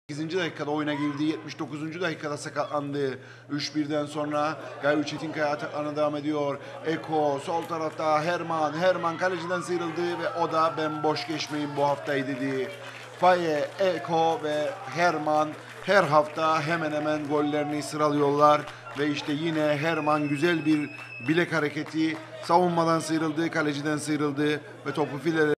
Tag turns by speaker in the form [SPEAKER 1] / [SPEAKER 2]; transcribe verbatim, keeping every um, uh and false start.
[SPEAKER 1] sekizinci dakikada oyuna girdi. yetmiş dokuzuncu dakikada sakatlandı. üç birden sonra Gayo Çetinkaya ataklarına devam ediyor. Eko sol tarafta Herman. Herman kaleciden sıyrıldı ve o da ben boş geçmeyin bu haftayı dedi. Faye, Eko ve Herman her hafta hemen hemen gollerini sıralıyorlar. Ve işte yine Herman güzel bir bilek hareketi, savunmadan sıyrıldı, kaleciden sıyrıldı ve topu filelere